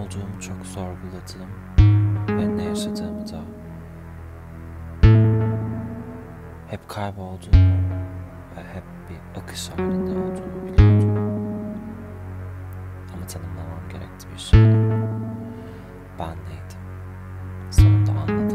olduğumu çok sorguladım ve ne yaşadığımı da. Hep kaybolduğumu ve hep bir akış halinde olduğumu biliyordum. Ama tanımlamam gerekti bir şeydi. Ben neydim? Sonunda anladım.